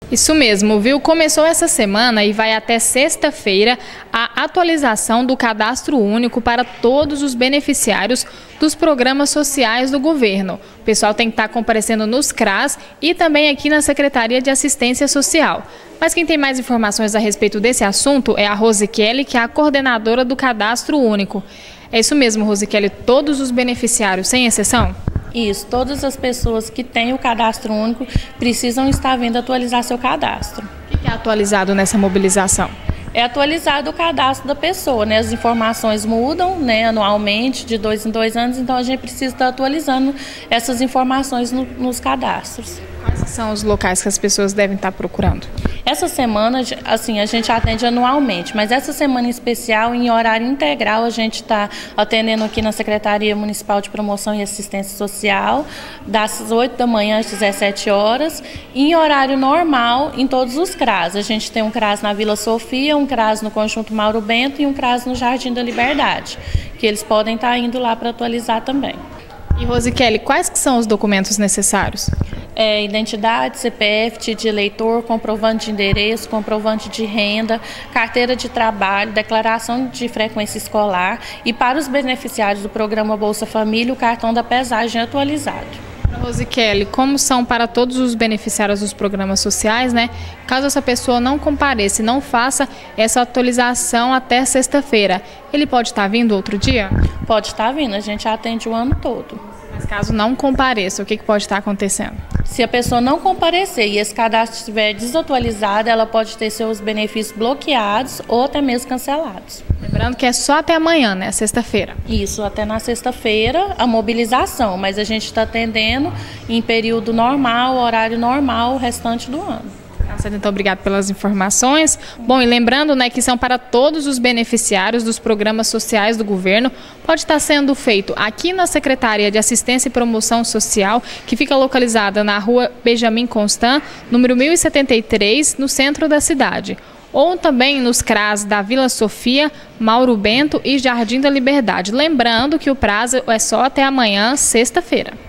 Isso mesmo, viu? Começou essa semana e vai até sexta-feira a atualização do Cadastro Único para todos os beneficiários dos programas sociais do governo. O pessoal tem que estar comparecendo nos CRAS e também aqui na Secretaria de Assistência Social. Mas quem tem mais informações a respeito desse assunto é a Rosikelly, que é a coordenadora do Cadastro Único. É isso mesmo, Rosikelly, todos os beneficiários, sem exceção? Isso, todas as pessoas que têm o cadastro único precisam estar vindo atualizar seu cadastro. O que é atualizado nessa mobilização? É atualizado o cadastro da pessoa, né? As informações mudam, né, anualmente, de 2 em 2 anos, então a gente precisa estar atualizando essas informações nos cadastros. Quais são os locais que as pessoas devem estar procurando? Essa semana, assim, a gente atende anualmente, mas essa semana em especial, em horário integral, a gente está atendendo aqui na Secretaria Municipal de Promoção e Assistência Social, das 8 da manhã às 17 horas, e em horário normal em todos os CRAS. A gente tem um CRAS na Vila Sofia, um CRAS no Conjunto Mauro Bento e um CRAS no Jardim da Liberdade, que eles podem estar indo lá para atualizar também. E Rosikelly, quais que são os documentos necessários? Identidade, CPF, título de eleitor, comprovante de endereço, comprovante de renda, carteira de trabalho, declaração de frequência escolar e, para os beneficiários do programa Bolsa Família, o cartão da pesagem atualizado. Rosikelly, como são para todos os beneficiários dos programas sociais, né? Caso essa pessoa não compareça e não faça essa atualização até sexta-feira, ele pode estar vindo outro dia? Pode estar vindo, a gente atende o ano todo. Mas caso não compareça, o que pode estar acontecendo? Se a pessoa não comparecer e esse cadastro estiver desatualizado, ela pode ter seus benefícios bloqueados ou até mesmo cancelados. Lembrando que é só até amanhã, né? Sexta-feira. Isso, até na sexta-feira a mobilização, mas a gente está atendendo em período normal, horário normal, o restante do ano. Então, obrigado pelas informações. Bom, e lembrando, né, que são para todos os beneficiários dos programas sociais do governo. Pode estar sendo feito aqui na Secretaria de Assistência e Promoção Social, que fica localizada na rua Benjamin Constant, número 1073, no centro da cidade. Ou também nos CRAS da Vila Sofia, Mauro Bento e Jardim da Liberdade. Lembrando que o prazo é só até amanhã, sexta-feira.